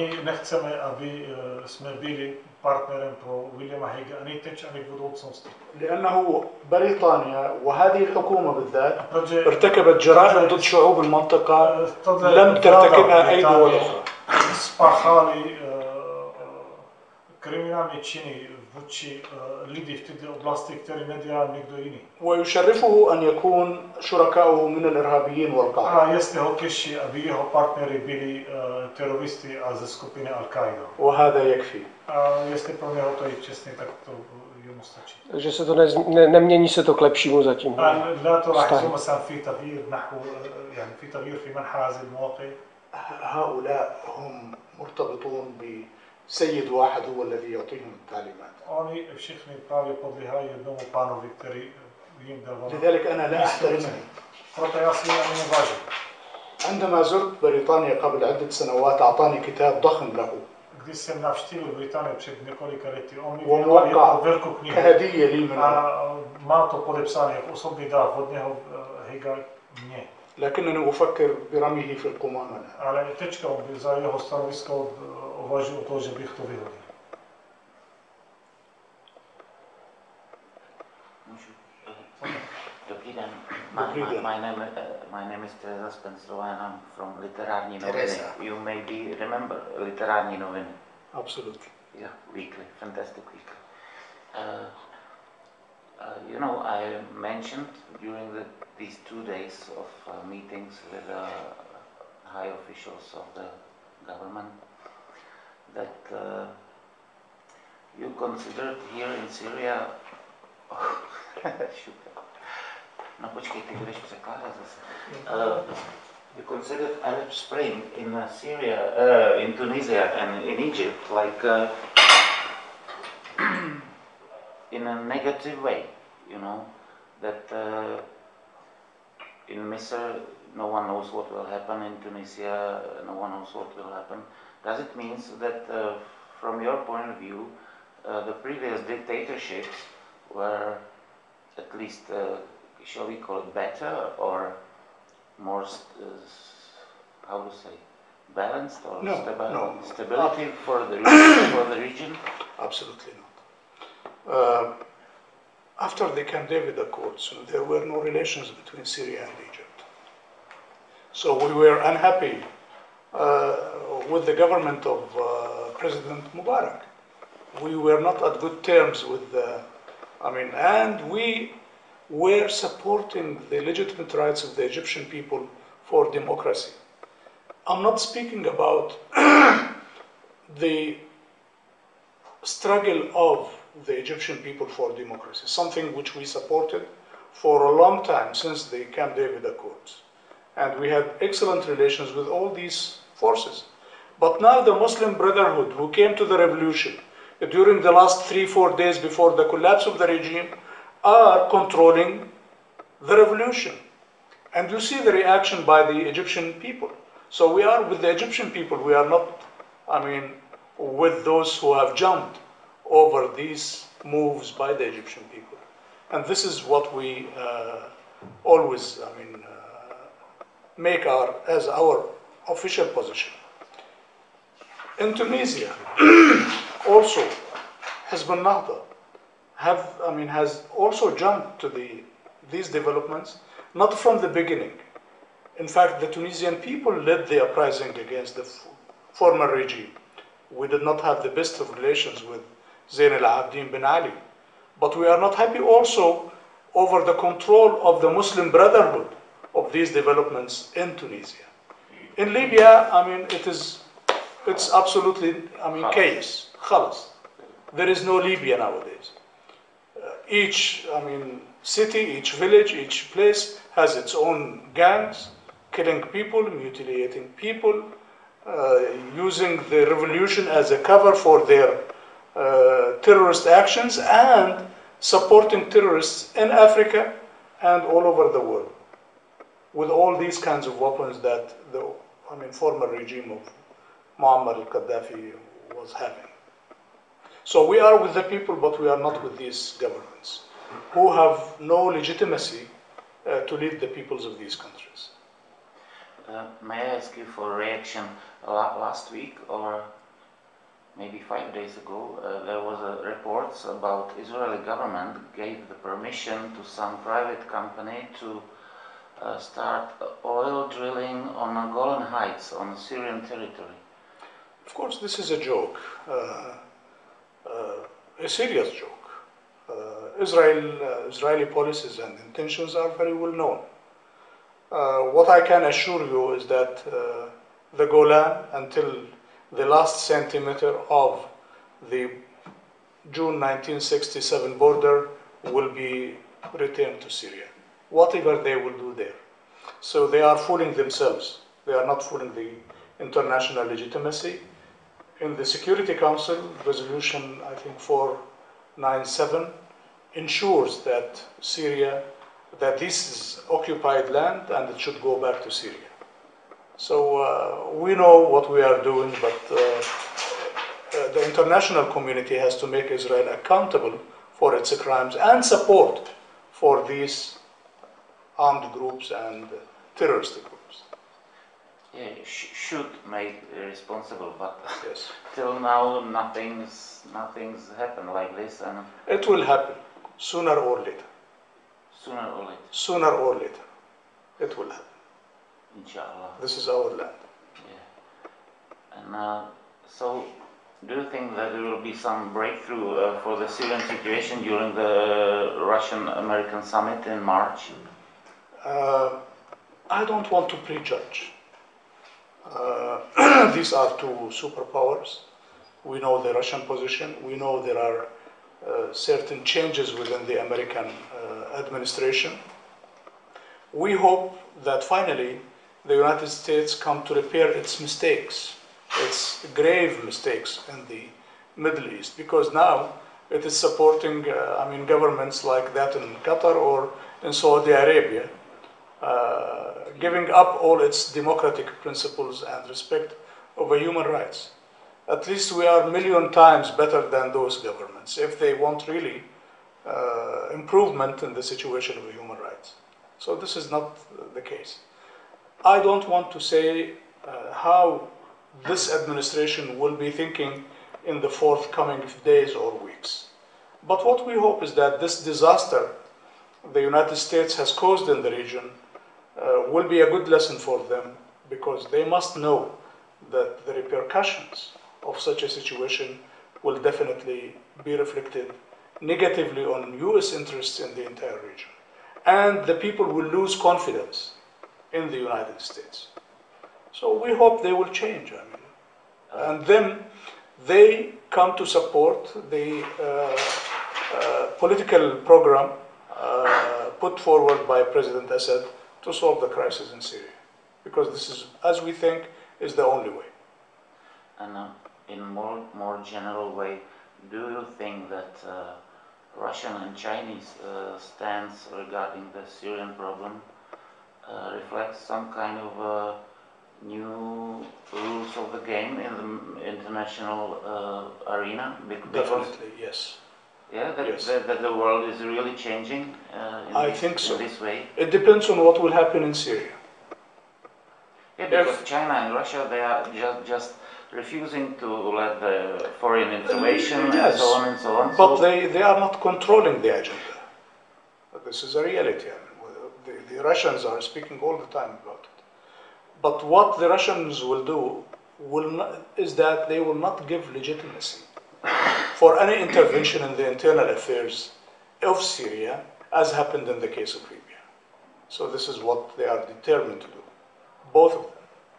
لأنه بريطانيا وهذه الحكومة بالذات ارتكبت جرائم ضد شعوب المنطقة لم ترتكبها أي دول أخرى. kriminálne činy voči ľudí v tejto oblasti, ktorí nedelá niekto iný. ويشرفه أن يكون شركاؤه من الإرهابيين والقاعدة. A jeste ho teší, aby jeho partneri byli teroristi a ze skupiny Al-Qaida. وهذا يكفي. A jestli pro něho to je čestný, tak to jemu stačí. Takže se to nemění se to k lepšímu zatím. لا تلاحظوا مثلا في تغيير نحو يعني في تغيير في منح هذه المواقع. هؤلاء هم مرتبطون بسيد واحد هو الذي يعطيهم التعليمات. Oni všichni právě podléhají jednomu pánovi, který jim dával. لذلك أنا لا أحترمه. Proto já si ani nevážím. عندما زرت بريطانيا قبل عدة سنوات أعطاني كتاب ضخم له. Když jsem navštívil Británii před několika lety, on mi وموقع věnoval velkou knihu. كهدية لي منه. A má to podepsané jako osobní dar od něho Hega mně. لكنني أفكر برميه في القمامة. Ale teďka za jeho stanovisko uvažuji o to, že bych to vyhodil. Dobrý den. My name is Teresa Spencerová and I'm from Literární noviny. You maybe remember Literární noviny. Absolutely. Yeah, weekly, fantastic weekly. You know, I mentioned during these 2 days of meetings with high officials of the government that you considered here in Syria. No počkej, ty budeš překládat zase. You considered Arab Spring in Syria, in Tunisia and in Egypt like in a negative way, you know, that in Misr no one knows what will happen, in Tunisia no one knows what will happen. Does it mean that from your point of view the previous dictatorships were at least, shall we call it better or more, how to say, balanced or stability for the region? Absolutely not. After the Camp David Accords, there were no relations between Syria and Egypt. So we were unhappy with the government of President Mubarak. We were not at good terms with and we were supporting the legitimate rights of the Egyptian people for democracy. I'm not speaking about the struggle of the Egyptian people for democracy, something which we supported for a long time since the Camp David Accords. And we had excellent relations with all these forces. But now the Muslim Brotherhood, who came to the revolution during the last 3-4 days before the collapse of the regime, are controlling the revolution. And you see the reaction by the Egyptian people. So we are with the Egyptian people, we are not, with those who have jumped over these moves by the Egyptian people. And this is what we always, make as our official position. In Tunisia, also, Hizb al-Nahda has also jumped to these developments, not from the beginning. In fact, the Tunisian people led the uprising against the former regime. We did not have the best of relations with Zain al-Abidin Ben Ali. But we are not happy also over the control of the Muslim Brotherhood of these developments in Tunisia. In Libya, it's absolutely, chaos. Khalas. There is no Libya nowadays. Each, city, each village, each place has its own gangs, killing people, mutilating people, using the revolution as a cover for their terrorist actions and supporting terrorists in Africa and all over the world with all these kinds of weapons that the former regime of Muammar al-Gaddafi was having. So we are with the people, but we are not with these governments who have no legitimacy to lead the peoples of these countries. May I ask you for a reaction? Last week or maybe 5 days ago, there was a reports about Israeli government gave the permission to some private company to start oil drilling on Golan Heights on Syrian territory. Of course, this is a joke. a serious joke. Israeli policies and intentions are very well known. What I can assure you is that the Golan, until the last centimeter of the June 1967 border, will be returned to Syria, whatever they will do there. So they are fooling themselves. They are not fooling the international legitimacy. In the Security Council, resolution, I think 497, ensures that Syria, that this is occupied land and it should go back to Syria. So we know what we are doing, but the international community has to make Israel accountable for its crimes and support for these armed groups and terrorist groups. Yeah, should make responsible, but Yes. till now nothing's happened like this, and It will happen sooner or later. sooner or later, Sooner or later, it will happen. inshallah. This is our land. Yeah. And so, do you think that there will be some breakthrough for the Syrian situation during the Russian-American summit in March? I don't want to prejudge. These are two superpowers. We know the Russian position. We know there are certain changes within the American administration. We hope that finally the United States come to repair its mistakes, its grave mistakes in the Middle East, because now it is supporting governments like that in Qatar or in Saudi Arabia, giving up all its democratic principles and respect over human rights. At least we are a million times better than those governments if they want really improvement in the situation of human rights. So this is not the case. I don't want to say how this administration will be thinking in the forthcoming days or weeks. But what we hope is that this disaster the United States has caused in the region will be a good lesson for them, because they must know that the repercussions of such a situation will definitely be reflected negatively on U.S. interests in the entire region. And the people will lose confidence in the United States. So we hope they will change. And then they come to support the political program put forward by President Assad to solve the crisis in Syria. Because this is, as we think, is the only way. And in a more general way, do you think that Russian and Chinese stance regarding the Syrian problem reflects some kind of new rules of the game in the international arena? Definitely, yes. Yeah, Yes. that the world is really changing in this way? It depends on what will happen in Syria. Yeah, because China and Russia, they are just refusing to let the foreign intervention Yes. and so on and so on. But they are not controlling the agenda. This is a reality. The Russians are speaking all the time about it. But what the Russians will do is that they will not give legitimacy for any intervention in the internal affairs of Syria, as happened in the case of Libya. So this is what they are determined to do, both of them.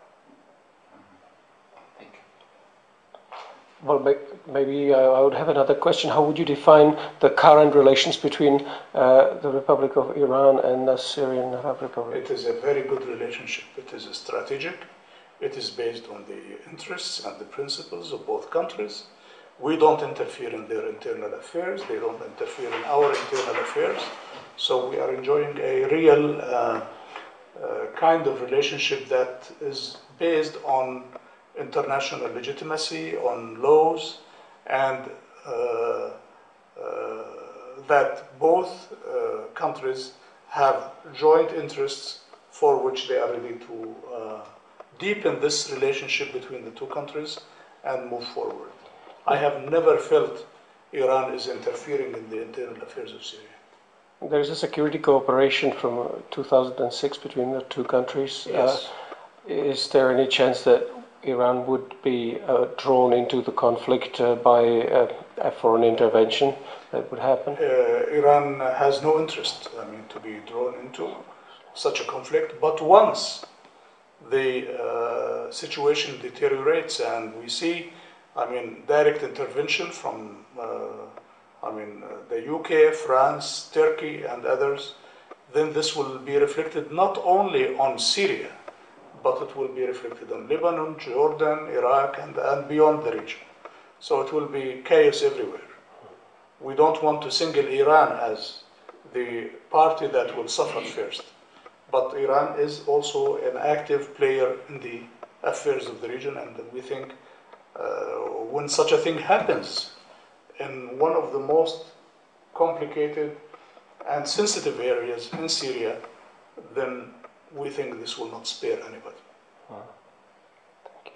Thank you. Well, maybe I would have another question. How would you define the current relations between the Republic of Iran and the Syrian Arab Republic? It is a very good relationship. It is strategic. It is based on the interests and the principles of both countries. We don't interfere in their internal affairs. They don't interfere in our internal affairs. So we are enjoying a real kind of relationship that is based on international legitimacy, on laws, and that both countries have joint interests for which they are ready to deepen this relationship between the two countries and move forward. I have never felt Iran is interfering in the internal affairs of Syria. There is a security cooperation from 2006 between the two countries. Yes. Is there any chance that Iran would be drawn into the conflict by a foreign intervention that would happen? Iran has no interest, to be drawn into such a conflict. But once the situation deteriorates and we see, direct intervention from, the UK, France, Turkey, and others, then this will be reflected not only on Syria, but it will be reflected on Lebanon, Jordan, Iraq, and beyond the region. So it will be chaos everywhere. We don't want to single Iran as the party that will suffer first. But Iran is also an active player in the affairs of the region, and we think when such a thing happens in one of the most complicated and sensitive areas in Syria, then we think this will not spare anybody. Thank you.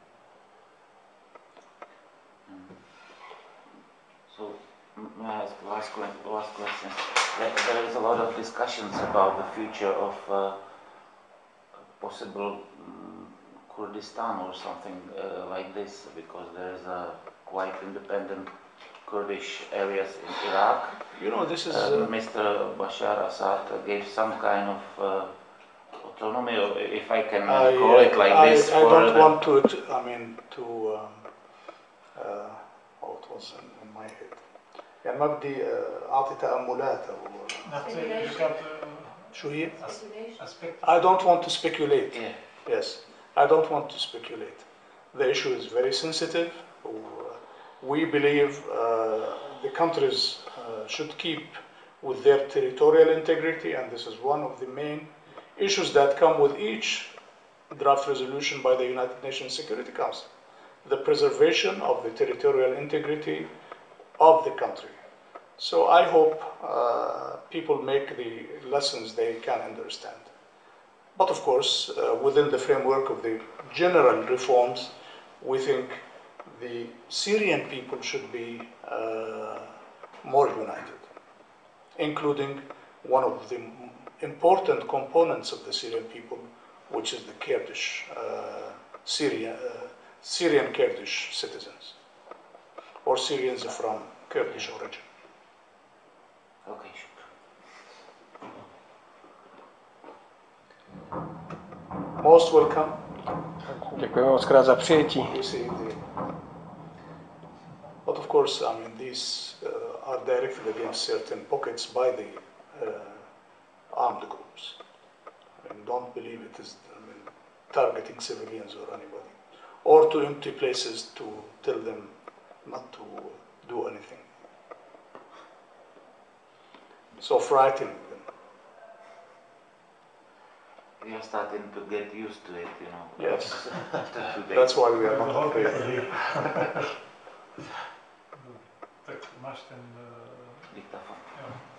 So, may I ask last question? There is a lot of discussions about the future of possible Kurdistan or something like this, because there is a quite independent Kurdish areas in Iraq. This is... Mr. Bashar Assad gave some kind of autonomy, or if I can call it like this. I don't want to, what was in my head. يعني ما بدي أعطي تأملات شو هي؟ I don't want to speculate. Yeah. Yes, I don't want to speculate. The issue is very sensitive. We believe the countries should keep with their territorial integrity, and this is one of the main issues that come with each draft resolution by the United Nations Security Council. The preservation of the territorial integrity of the country. So I hope people make the lessons they can understand. But of course, within the framework of the general reforms, we think the Syrian people should be more united, including one of the important components of the Syrian people, which is the Kurdish, Syrian Kurdish citizens, or Syrians from Kurdish origin. Okay, Most welcome. Děkujeme moc krát za přijetí. But of course, these are directed against certain pockets by the armed groups. Don't believe it is targeting civilians or anybody, or to empty places to tell them not to do anything. So frightening them. we are starting to get used to it, Yes. After 2 days. That's why we are not afraid. Tak máš ten... Diktafon. Jo.